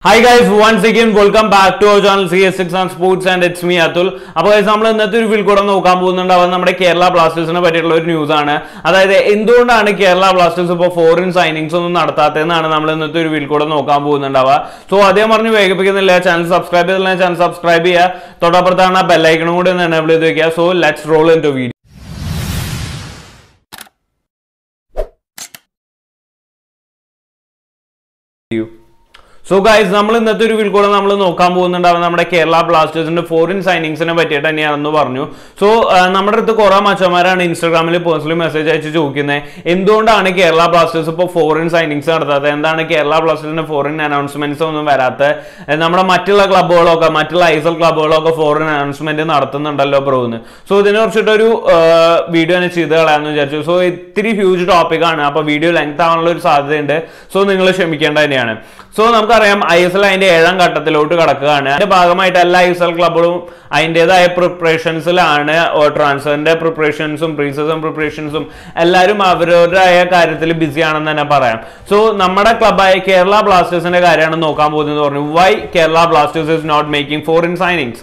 Hi guys, once again welcome back to our channel CS6 on Sports and it's me Atul. അപ്പോൾ guys നമ്മൾ ഇന്നത്തെ ഒരു video നോക്കാൻ പോകുന്നുണ്ട്. അത് നമ്മുടെ കേരള ബ്ലാസ്റ്റേഴ്സിനെ പറ്റിയുള്ള ഒരു ന്യൂസ് ആണ്. അതായത് എന്തുകൊണ്ടാണ് കേരള ബ്ലാസ്റ്റേഴ്സ് ഇപ്പോൾ ഫോറിൻ സൈനിങ്സ് ഒന്നും നടത്താത്തതെന്നാണ് നമ്മൾ ഇന്നത്തെ ഒരു വീഡിയോ നോക്കാൻ പോകുന്നുണ്ടാവുക. സോ അതേ പറഞ്ഞു വേഗപ്പിക്കുന്നില്ല, ചാനൽ സബ്സ്ക്രൈബ് ചെയ്തില്ല ചാനൽ സബ്സ്ക്രൈബ് ചെയ്യുക, തൊട്ടപ്പുറത്താണ് ബെൽ ഐക്കണും കൂടി ഒന്ന് എനേബിൾ ചെയ്ത് വെക്കുക. So let's roll into video. So guys, നമ്മൾ ഇന്നത്തെ ഒരു വീഡിയോ നമ്മൾ നോക്കാൻ പോകുന്നുണ്ടാവും നമ്മുടെ കേരള ബ്ലാസ്റ്റേഴ്സിന്റെ ഫോറിൻ സൈനിങ്സിനെ പറ്റിയിട്ട് തന്നെയാണെന്ന് പറഞ്ഞു. സോ നമ്മുടെ അടുത്ത് കുറെ മച്ചന്മാരാണ് ഇൻസ്റ്റാഗ്രാമിൽ പേഴ്സണലി മെസ്സേജ് അയച്ച് ചോദിക്കുന്നത് എന്തുകൊണ്ടാണ് കേരള ബ്ലാസ്റ്റേഴ്സ് ഇപ്പോൾ ഫോറിൻ സൈനിങ്സ് നടത്താത്തത്, എന്താണ് കേരള ബ്ലാസ്റ്റേഴ്സിന്റെ ഫോറിൻ അനൗൺസ്മെന്റ്സ് ഒന്നും വരാത്തത്, നമ്മുടെ മറ്റുള്ള ക്ലബ്ബുകളൊക്കെ മറ്റുള്ള ഐസൽ ക്ലബ്ബുകളൊക്കെ ഫോറിൻ അനൗൺസ്മെന്റ് നടത്തുന്നുണ്ടല്ലോ ബ്രോന്ന്. സോ ഇതിനെ കുറിച്ചിട്ടൊരു വീഡിയോ തന്നെ ചെയ്ത് കളയാമെന്ന് വിചാരിച്ചു. സോ ഇത്തിരി ഹ്യൂജ് ടോപ്പിക്കാണ്, അപ്പോൾ വീഡിയോ ലെങ്ത് ആവാനുള്ള ഒരു സാധ്യതയുണ്ട്. സോ നിങ്ങൾ ക്ഷമിക്കേണ്ട തന്നെയാണ്. സോ നമുക്കറിയാം ISL അതിന്റെ 7ാം ഘട്ടത്തിലോട്ട് കടക്കുകയാണ്. അതിന്റെ ഭാഗമായിട്ട് എല്ലാ ISL ക്ലബുകളും അതിൻ്റെതായ പ്രിപ്പറേഷൻസിലാണ്. ട്രാൻസ്ഫറിന്റെ പ്രിപ്പറേഷൻസും പ്രീ സീസൺ പ്രിപ്പറേഷൻസും എല്ലാവരും അവരവരുടേതായ കാര്യത്തിൽ ബിസി ആണെന്ന് തന്നെ പറയാം. സോ നമ്മുടെ ക്ലബായ കേരള ബ്ലാസ്റ്റേഴ്സിന്റെ കാര്യമാണ് നോക്കാൻ പോകുന്നത് പറഞ്ഞു. Why Kerala Blasters is not making foreign signings ?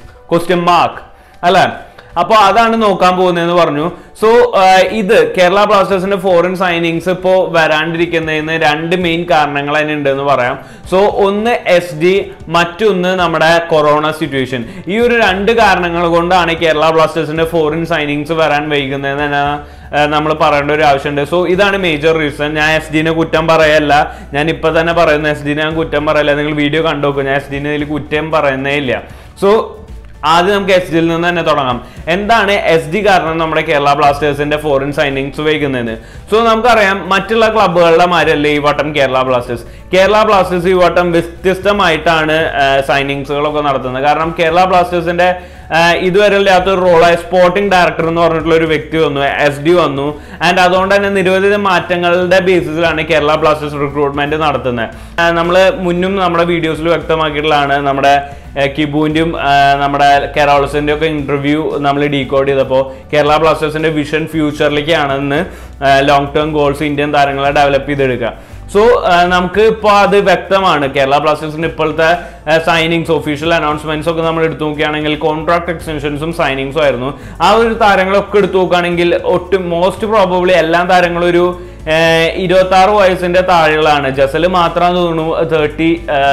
അല്ലേ? അപ്പോൾ അതാണ് നോക്കാൻ പോകുന്നതെന്ന് പറഞ്ഞു. സോ ഇത് കേരള ബ്ലാസ്റ്റേഴ്സിന്റെ ഫോറിൻ സൈനിങ്സ് ഇപ്പോൾ വരാണ്ടിരിക്കുന്നതിന് 2 മെയിൻ കാരണങ്ങൾ തന്നെ ഉണ്ടെന്ന് പറയാം. സോ ഒന്ന് SD, മറ്റൊന്ന് നമ്മുടെ കൊറോണ സിറ്റുവേഷൻ. ഈ ഒരു 2 കാരണങ്ങൾ കൊണ്ടാണ് കേരള ബ്ലാസ്റ്റേഴ്സിന്റെ ഫോറിൻ സൈനിങ്സ് വരാൻ വൈകുന്നതെന്ന് തന്നെ നമ്മൾ പറയേണ്ട ഒരു ആവശ്യമുണ്ട്. സോ ഇതാണ് മേജർ റീസൺ. ഞാൻ SD-നെ കുറ്റം പറയല്ല, ഞാൻ ഇപ്പൊ തന്നെ പറയുന്നു SD-നെ ഞാൻ കുറ്റം പറയല്ല. നിങ്ങൾ വീഡിയോ കണ്ടു നോക്കും, ഞാൻ SD-നെ ഇതിൽ കുറ്റം പറയുന്നേ ഇല്ല. സോ ആദ്യം നമുക്ക് SD-യിൽ നിന്ന് തന്നെ തുടങ്ങാം. എന്താണ് SD കാരണം നമ്മുടെ കേരള ബ്ലാസ്റ്റേഴ്സിന്റെ ഫോറിൻ സൈനിങ്സ് വൈകുന്നതെന്ന്? സോ നമുക്കറിയാം മറ്റുള്ള ക്ലബ്ബുകളുടെ മാതിരിയല്ലേ ഈ വട്ടം കേരള ബ്ലാസ്റ്റേഴ്സ് ഈ വട്ടം വ്യത്യസ്തമായിട്ടാണ് സൈനിങ്സുകളൊക്കെ നടത്തുന്നത്. കാരണം കേരള ബ്ലാസ്റ്റേഴ്സിന്റെ ഇതുവരെ ഇല്ലാത്തൊരു റോളായ സ്പോർട്ടിംഗ് ഡയറക്ടർ എന്ന് പറഞ്ഞിട്ടുള്ള ഒരു വ്യക്തി വന്നു, SD വന്നു. ആൻഡ് അതുകൊണ്ട് തന്നെ നിരവധി മാറ്റങ്ങളുടെ ബേസിസിലാണ് കേരള ബ്ലാസ്റ്റേഴ്സ് റിക്രൂട്ട്മെന്റ് നടത്തുന്നത്. നമ്മൾ മുന്നും നമ്മുടെ വീഡിയോസിൽ വ്യക്തമാക്കിയിട്ടുള്ളതാണ്. നമ്മുടെ കിബുവിൻ്റെയും നമ്മുടെ കെറോൾസിൻ്റെ ഒക്കെ ഇന്റർവ്യൂ നമ്മൾ ഡീകോഡ് ചെയ്തപ്പോൾ കേരള ബ്ലാസ്റ്റേഴ്സിന്റെ വിഷൻ ഫ്യൂച്ചറിലേക്കാണെന്ന് ലോങ് ടേം ഗോൾസ് ഇന്ത്യൻ താരങ്ങളെ ഡെവലപ്പ് ചെയ്തെടുക്കുക. സോ നമുക്ക് ഇപ്പോൾ അത് വ്യക്തമാണ്. കേരള ബ്ലാസ്റ്റേഴ്സിന്റെ ഇപ്പോഴത്തെ സൈനിങ്സ് ഒഫീഷ്യൽ അനൗൺസ്മെന്റ്സ് ഒക്കെ നമ്മൾ എടുത്തു നോക്കുകയാണെങ്കിൽ കോൺട്രാക്ട് എക്സ്റ്റൻഷൻസും സൈനിങ്സും ആയിരുന്നു. ആ ഒരു താരങ്ങളൊക്കെ എടുത്തു നോക്കുകയാണെങ്കിൽ മോസ്റ്റ് പ്രോബബ്ലി എല്ലാ താരങ്ങളും ഒരു 26 വയസ്സിന്റെ താഴെകളാണ്. ജസൽ മാത്രം തോന്നുന്നു 30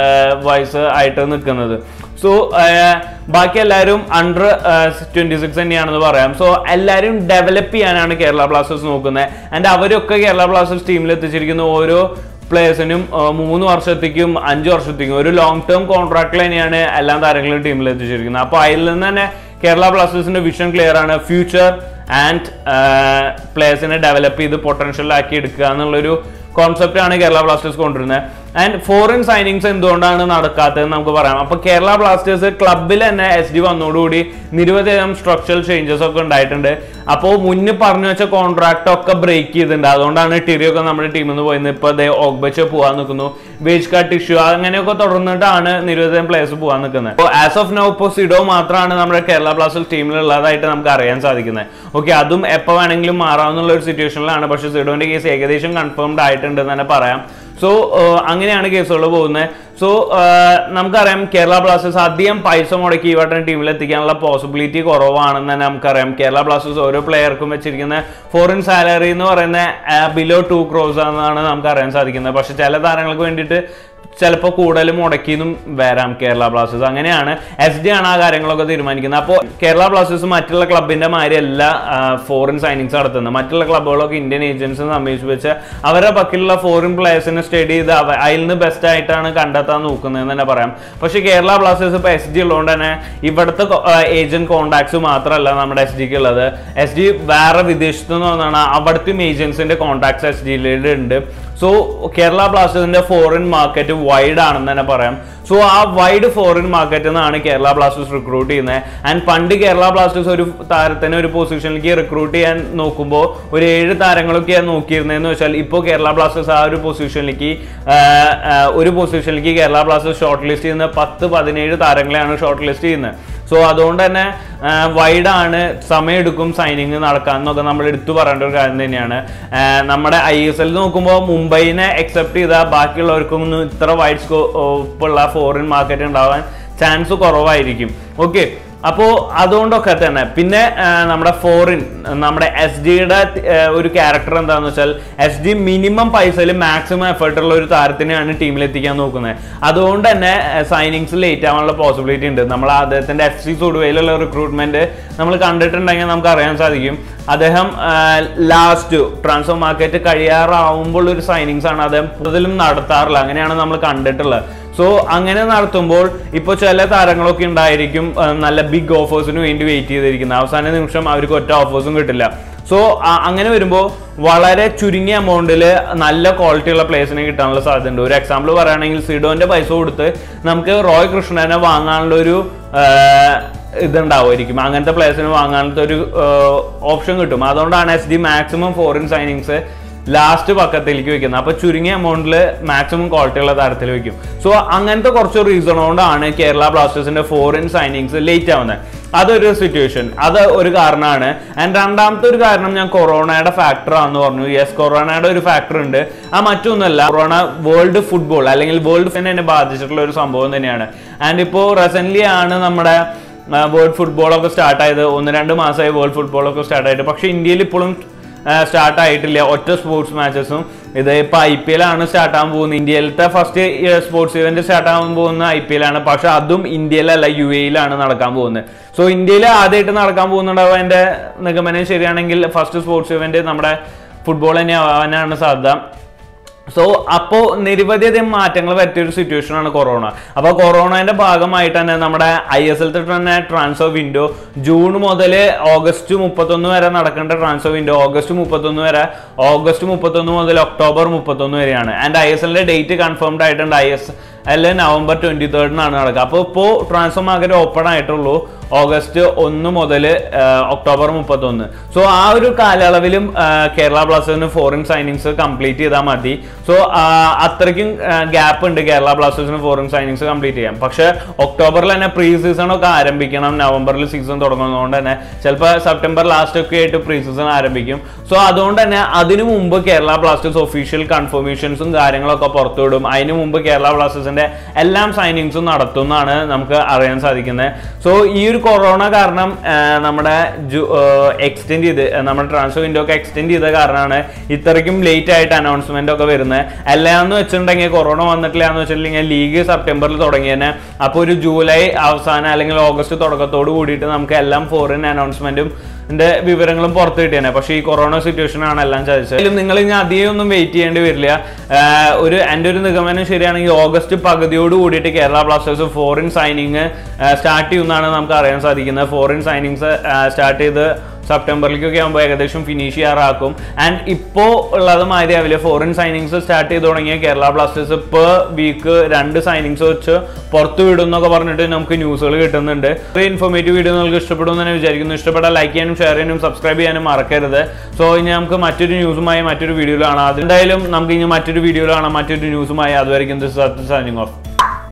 വയസ്സ് ആയിട്ട് നിൽക്കുന്നത്. സോ ബാക്കി എല്ലാവരും അണ്ടർ 26 തന്നെയാണെന്ന് പറയാം. സോ എല്ലാവരും ഡെവലപ്പ് ചെയ്യാനാണ് കേരള ബ്ലാസ്റ്റേഴ്സ് നോക്കുന്നത്. ആൻഡ് അവരൊക്കെ കേരള ബ്ലാസ്റ്റേഴ്സ് ടീമിൽ എത്തിച്ചിരിക്കുന്ന ഓരോ പ്ലേയേഴ്സിനും 3 വർഷത്തേക്കും 5 വർഷത്തേക്കും ഒരു ലോങ് ടേം കോൺട്രാക്റ്റിൽ തന്നെയാണ് എല്ലാ താരങ്ങളും ടീമിൽ എത്തിച്ചിരിക്കുന്നത്. അപ്പോൾ അതിൽ നിന്ന് തന്നെ കേരള ബ്ലാസ്റ്റേഴ്സിന്റെ വിഷൻ ക്ലിയർ ആണ്. ഫ്യൂച്ചർ ആൻഡ് പ്ലേയേഴ്സിനെ ഡെവലപ്പ് ചെയ്ത് പൊട്ടൻഷ്യൽ ആക്കി എടുക്കുക എന്നുള്ളൊരു കോൺസെപ്റ്റ് ആണ് കേരള ബ്ലാസ്റ്റേഴ്സ് കൊണ്ടുവരുന്നത്. ആൻഡ് ഫോറിൻ സൈനിങ്സ് എന്തുകൊണ്ടാണ് നടക്കാത്തതെന്ന് നമുക്ക് പറയാം. അപ്പൊ കേരള ബ്ലാസ്റ്റേഴ്സ് ക്ലബിൽ തന്നെ SD വന്നതോടുകൂടി നിരവധിയധികം സ്ട്രക്ചറൽ ചേഞ്ചസ് ഒക്കെ ഉണ്ടായിട്ടുണ്ട്. അപ്പോൾ മുന്നേ പറഞ്ഞു വെച്ച കോൺട്രാക്ട് ഒക്കെ ബ്രേക്ക് ചെയ്തിട്ടുണ്ട്. അതുകൊണ്ടാണ് ടിറിയൊക്കെ നമ്മുടെ ടീമിൽ നിന്ന് പോയിരുന്നത്. ഇപ്പൊ ഓഗ്ബച്ച് പോകാൻ നിൽക്കുന്നു, വേജ് കട്ട് ഇഷ്യൂ അങ്ങനെയൊക്കെ തുടർന്നിട്ടാണ് നിരവധിയും പ്ലേയേഴ്സ് പോകാൻ നിൽക്കുന്നത്. അപ്പോൾ ആസ് ഓഫ് നൗ ഇപ്പോൾ സിഡോ മാത്രമാണ് നമ്മുടെ കേരള ബ്ലാസ്റ്റേഴ്സ് ടീമിലുള്ളതായിട്ട് നമുക്ക് അറിയാൻ സാധിക്കുന്നത്. ഓക്കെ, അതും എപ്പോൾ വേണമെങ്കിലും മാറാവുന്ന ഒരു സിറ്റുവേഷനിലാണ്. പക്ഷേ സിഡോന്റെ കേസ് ഏകദേശം കൺഫേംഡ് ആയിട്ടുണ്ടെന്ന് തന്നെ പറയാം. സോ അങ്ങനെയാണ് കേസുകൾ പോകുന്നത്. സോ നമുക്കറിയാം കേരള ബ്ലാസ്റ്റേഴ്സ് അധികം പൈസ മുടക്കി ഈ വട്ടം ടീമിൽ എത്തിക്കാനുള്ള പോസിബിലിറ്റി കുറവാണെന്ന് തന്നെ നമുക്കറിയാം. കേരള ബ്ലാസ്റ്റേഴ്സ് ഓരോ പ്ലെയർക്കും വെച്ചിരിക്കുന്ന ഫോറിൻ സാലറി എന്ന് പറയുന്നത് ബിലോ 2 crores എന്നാണ് നമുക്ക് അറിയാൻ സാധിക്കുന്നത്. പക്ഷെ ചില താരങ്ങൾക്ക് വേണ്ടിയിട്ട് ചിലപ്പോൾ കൂടുതൽ മുടക്കിയെന്നും വരാം കേരള ബ്ലാസ്റ്റേഴ്സ്. അങ്ങനെയാണ് SD ആണ് ആ കാര്യങ്ങളൊക്കെ തീരുമാനിക്കുന്നത്. അപ്പോൾ കേരള ബ്ലാസ്റ്റേഴ്സ് മറ്റുള്ള ക്ലബിന്റെ മാതിരിയല്ല ഫോറിൻ സൈനിങ്സ് നടത്തുന്നത്. മറ്റുള്ള ക്ലബ്ബുകളൊക്കെ ഇന്ത്യൻ ഏജൻസിനെ സമീപിച്ച് വെച്ച് അവരുടെ പക്കലുള്ള ഫോറിൻ പ്ലേയേഴ്സിനെ സ്റ്റഡി ചെയ്ത് അതിൽ നിന്ന് ബെസ്റ്റ് ആയിട്ടാണ് കണ്ടെത്താൻ നോക്കുന്നതെന്ന് തന്നെ പറയാം. പക്ഷേ കേരള ബ്ലാസ്റ്റേഴ്സ് ഇപ്പോൾ SD ഉള്ളതുകൊണ്ട് തന്നെ ഇവിടുത്തെ ഏജന്റ് കോൺടാക്ട്സ് മാത്രമല്ല നമ്മുടെ SD-ക്ക് ഉള്ളത്. SD വേറെ വിദേശത്തു നിന്നാണ്, അവിടുത്തെ ഏജൻസിന്റെ കോൺടാക്ട്സ് SD-ലുണ്ട്. സോ കേരള ബ്ലാസ്റ്റേഴ്സിന്റെ ഫോറിൻ മാർക്കറ്റ് വൈഡ് ആണെന്ന് തന്നെ പറയാം. സോ ആ വൈഡ് ഫോറിൻ മാർക്കറ്റിൽ നിന്നാണ് കേരള ബ്ലാസ്റ്റേഴ്സ് റിക്രൂട്ട് ചെയ്യുന്നത്. ആൻഡ് പണ്ട് കേരള ബ്ലാസ്റ്റേഴ്സ് ഒരു താരത്തിനെ ഒരു പൊസിഷനിലേക്ക് റിക്രൂട്ട് ചെയ്യാൻ നോക്കുമ്പോൾ ഒരു 7 താരങ്ങളൊക്കെയാണ് നോക്കിയിരുന്നതെന്ന് വെച്ചാൽ ഇപ്പോൾ കേരള ബ്ലാസ്റ്റേഴ്സ് ആ ഒരു പൊസിഷനിലേക്ക് കേരള ബ്ലാസ്റ്റേഴ്സ് ഷോർട്ട് ലിസ്റ്റ് ചെയ്യുന്ന 10-17 താരങ്ങളെയാണ് ഷോർട്ട് ലിസ്റ്റ് ചെയ്യുന്നത്. സോ അതുകൊണ്ട് തന്നെ വൈഡാണ്, സമയമെടുക്കും സൈനിങ് നടക്കാൻ എന്നൊക്കെ നമ്മൾ എടുത്തു പറയേണ്ട ഒരു കാര്യം തന്നെയാണ്. നമ്മുടെ ISL നോക്കുമ്പോൾ മുംബൈനെ എക്സെപ്റ്റ് ചെയ്താൽ ബാക്കിയുള്ളവർക്കൊന്നും ഇത്ര വൈഡ് സ്കോപ്പുള്ള ഫോറിൻ മാർക്കറ്റ് ഉണ്ടാവാൻ ചാൻസ് കുറവായിരിക്കും. ഓക്കെ, അപ്പോൾ അതുകൊണ്ടൊക്കെ തന്നെ പിന്നെ നമ്മുടെ ഫോറിൻ നമ്മുടെ SGയുടെ ഒരു ക്യാരക്ടർ എന്താണെന്ന് വെച്ചാൽ SG മിനിമം പൈസയിൽ മാക്സിമം എഫേർട്ടുള്ള ഒരു താരത്തിനെയാണ് ടീമിലെത്തിക്കാൻ നോക്കുന്നത്. അതുകൊണ്ട് തന്നെ സൈനിങ്സ് ലേറ്റ് ആവാനുള്ള പോസിബിലിറ്റി ഉണ്ട്. നമ്മൾ അദ്ദേഹത്തിൻ്റെ FC സുഡുവയിലുള്ള റിക്രൂട്ട്മെന്റ് നമ്മൾ കണ്ടിട്ടുണ്ടെങ്കിൽ നമുക്ക് അറിയാൻ സാധിക്കും. അദ്ദേഹം ലാസ്റ്റ് ട്രാൻസ്ഫർ മാർക്കറ്റ് കഴിയാറാവുമ്പോൾ ഒരു സൈനിങ്സ് ആണ് അദ്ദേഹം കൂടുതലും നടത്താറില്ല. അങ്ങനെയാണ് നമ്മൾ കണ്ടിട്ടുള്ളത്. സോ അങ്ങനെ നടത്തുമ്പോൾ ഇപ്പോൾ ചില താരങ്ങളൊക്കെ ഉണ്ടായിരിക്കും നല്ല ബിഗ് ഓഫേഴ്സിന് വേണ്ടി വെയിറ്റ് ചെയ്തിരിക്കുന്നത്. അവസാന നിമിഷം അവർക്ക് ഒറ്റ ഓഫേഴ്സും കിട്ടില്ല. സോ അങ്ങനെ വരുമ്പോൾ വളരെ ചുരുങ്ങിയ എമൗണ്ടിൽ നല്ല ക്വാളിറ്റി ഉള്ള പ്ലേയേഴ്സിനെ കിട്ടാനുള്ള സാധ്യതയുണ്ട്. ഒരു എക്സാമ്പിൾ പറയുകയാണെങ്കിൽ സിഡോന്റെ പൈസ കൊടുത്ത് നമുക്ക് റോയ് കൃഷ്ണനെ വാങ്ങാനുള്ള ഒരു ഇതുണ്ടാവുമായിരിക്കും. അങ്ങനത്തെ പ്ലേയേഴ്സിന് വാങ്ങാനുള്ള ഒരു ഓപ്ഷൻ കിട്ടും. അതുകൊണ്ടാണ് SG maximum foreign signings last പക്കത്തിലേക്ക് വെക്കുന്നത്. അപ്പോൾ ചുരുങ്ങിയ എമൗണ്ടിൽ മാക്സിമം ക്വാളിറ്റി ഉള്ള തരത്തിൽ വെക്കും. സോ അങ്ങനത്തെ കുറച്ച് റീസൺ കൊണ്ടാണ് കേരള ബ്ലാസ്റ്റേഴ്സിന്റെ ഫോറിൻ സൈനിങ്സ് ലേറ്റ് ആവുന്നത്. അതൊരു സിറ്റുവേഷൻ, അത് ഒരു കാരണമാണ്. ആൻഡ് രണ്ടാമത്തെ ഒരു കാരണം ഞാൻ കൊറോണയുടെ ഫാക്ടർ ആണെന്ന് പറഞ്ഞു. യെസ്, കൊറോണയുടെ ഒരു ഫാക്ടർ ഉണ്ട്. മറ്റൊന്നുമല്ല, കൊറോണ വേൾഡ് ഫുട്ബോൾ അല്ലെങ്കിൽ വേൾഡ് ഫുട്ബോളിനെ ബാധിച്ചിട്ടുള്ള ഒരു സംഭവം തന്നെയാണ്. ആൻഡ് ഇപ്പോൾ റീസെന്റ് ആണ് നമ്മുടെ വേൾഡ് ഫുട്ബോളൊക്കെ സ്റ്റാർട്ടായത്. 1-2 മാസമായി വേൾഡ് ഫുട്ബോളൊക്കെ സ്റ്റാർട്ടായിട്ട്. പക്ഷെ ഇന്ത്യയിൽ ഇപ്പോഴും സ്റ്റാർട്ട് ആയിട്ടില്ല ഒറ്റ സ്പോർട്സ് മാച്ചസും. ഇത് ഇപ്പോൾ IPL ആണ് സ്റ്റാർട്ട് ആകാൻ പോകുന്നത്. ഇന്ത്യയിലത്തെ ഫസ്റ്റ് സ്പോർട്സ് ഇവന്റ് സ്റ്റാർട്ട് ആകാൻ പോകുന്ന IPL ആണ്. പക്ഷെ അതും ഇന്ത്യയിലല്ല, UAE-ലാണ് നടക്കാൻ പോകുന്നത്. സോ ഇന്ത്യയിൽ ആദ്യമായിട്ട് നടക്കാൻ പോകുന്നുണ്ടാവും. എൻ്റെ നിഗമനം ശരിയാണെങ്കിൽ ഫസ്റ്റ് സ്പോർട്സ് ഇവന്റ് നമ്മുടെ ഫുട്ബോൾ തന്നെ ആവാനാണ് സാധ്യത. സോ അപ്പോൾ നിരവധിയധികം മാറ്റങ്ങൾ പറ്റിയൊരു സിറ്റുവേഷനാണ് കൊറോണ. അപ്പോൾ കൊറോണയുടെ ഭാഗമായിട്ട് തന്നെ നമ്മുടെ ISL തന്നെ ട്രാൻസ്ഫർ വിൻഡോ ജൂൺ മുതൽ ഓഗസ്റ്റ് 31 വരെ നടക്കേണ്ട ട്രാൻസ്ഫർ വിൻഡോ ഓഗസ്റ്റ് 31 വരെ, ഓഗസ്റ്റ് 31 മുതൽ ഒക്ടോബർ 31 വരെയാണ്. ആൻഡ് ISLന്റെ ഡേറ്റ് കൺഫേംഡ് ആയിട്ടുണ്ട്. ISL നവംബർ 23 നടക്കുക. അപ്പോൾ ഇപ്പോൾ ട്രാൻസ്ഫർ മാർക്കറ്റ് ഓപ്പൺ ആയിട്ടുള്ളൂ ഓഗസ്റ്റ് 1 മുതൽ ഒക്ടോബർ 31. സോ ആ ഒരു കാലയളവിലും കേരള ബ്ലാസ്റ്റേഴ്സിന് ഫോറിൻ സൈനിങ്സ് കംപ്ലീറ്റ് ചെയ്താൽ മതി. സോ അത്രയ്ക്കും ഗ്യാപ്പ് ഉണ്ട് കേരള ബ്ലാസ്റ്റേഴ്സിന് ഫോറിൻ സൈനിങ്സ് കംപ്ലീറ്റ് ചെയ്യാം. പക്ഷെ ഒക്ടോബറിൽ തന്നെ പ്രീ സീസൺ ഒക്കെ ആരംഭിക്കണം. നവംബറിൽ സീസൺ തുടങ്ങുന്നതുകൊണ്ട് തന്നെ ചിലപ്പോൾ സെപ്റ്റംബർ ലാസ്റ്റ് ഒക്കെ ആയിട്ട് പ്രീ സീസൺ ആരംഭിക്കും. സോ അതുകൊണ്ട് തന്നെ അതിനു മുമ്പ് കേരള ബ്ലാസ്റ്റേഴ്സ് ഒഫീഷ്യൽ കൺഫർമേഷൻസും കാര്യങ്ങളൊക്കെ പുറത്തുവിടും. അതിനു മുമ്പ് കേരള ബ്ലാസ്റ്റേഴ്സിന്റെ എല്ലാം സൈനിങ്സും നടത്തുമെന്നാണ് നമുക്ക് അറിയാൻ സാധിക്കുന്നത്. സോ ഈ ഒരു കൊറോണ കാരണം നമ്മുടെ എക്സ്റ്റെൻഡ് ചെയ്ത് നമ്മുടെ ട്രാൻസ്ഫർ വിൻഡോ ഒക്കെ എക്സ്റ്റെൻഡ് ചെയ്ത കാരണമാണ് ഇത്രയ്ക്കും ലേറ്റ് ആയിട്ട് അനൗൺസ്മെന്റ് ഒക്കെ വരുന്നത്. എല്ലാന്ന് വെച്ചിട്ടുണ്ടെങ്കിൽ കൊറോണ വന്നിട്ടില്ല എന്ന് വെച്ചിട്ടുണ്ടെങ്കിൽ ലീഗ് സെപ്റ്റംബറിൽ തുടങ്ങിയതന്നെ. അപ്പോൾ ഒരു ജൂലൈ അവസാനം അല്ലെങ്കിൽ ഓഗസ്റ്റ് തുടക്കത്തോട് കൂടിയിട്ട് നമുക്ക് എല്ലാം ഫോറിൻ അനൗൺസ്മെന്റും വിവരങ്ങളും പുറത്തു കിട്ടിയാണ്. പക്ഷേ ഈ കൊറോണ സിറ്റുവേഷൻ ആണ് എല്ലാം ചതിച്ചത്. നിങ്ങൾ ഇനി അധികം ഒന്നും വെയിറ്റ് ചെയ്യേണ്ടി വരില്ല. എൻ്റെ ഒരു നിഗമനം ശരിയാണെങ്കിൽ ഓഗസ്റ്റ് പകുതിയോട് കൂടിയിട്ട് Kerala Blasters foreign signing start ചെയ്യുമെന്നാണ് നമുക്ക് അറിയാൻ സാധിക്കുന്നത്. ഫോറിൻ സൈനിങ്സ് സ്റ്റാർട്ട് ചെയ്ത് സെപ്റ്റംബറിലേക്കൊക്കെ ആകുമ്പോൾ ഏകദേശം ഫിനിഷ് ചെയ്യാറാക്കും. ആൻഡ് ഇപ്പോൾ ഉള്ളത് മാതിരി ആവില്ല. ഫോറിൻ സൈനിങ്സ് സ്റ്റാർട്ട് ചെയ്ത് തുടങ്ങിയ Kerala Blasters per week 2 signings വെച്ച് പുറത്തു വിടും എന്നൊക്കെ പറഞ്ഞിട്ട് നമുക്ക് ന്യൂസുകൾ കിട്ടുന്നുണ്ട്. ഒരു ഇൻഫോർമേറ്റീവ് വീഡിയോ നിങ്ങൾക്ക് ഇഷ്ടപ്പെടുമെന്ന് തന്നെ വിചാരിക്കുന്നു. ഇഷ്ടപ്പെട്ടാൽ ലൈക്ക് ചെയ്യാനും ഷെയർ ചെയ്യാനും സബ്സ്ക്രൈബ് ചെയ്യാനും മറക്കരുത്. സോ ഇനി നമുക്ക് മറ്റൊരു ന്യൂസുമായി മറ്റൊരു വീഡിയോയിൽ കാണാം. അതെന്തായാലും നമുക്ക് ഇനി മറ്റൊരു വീഡിയോയിൽ കാണാം, മറ്റൊരു ന്യൂസുമായി. അതുവരെയും സൈനിങ് ഓഫ്.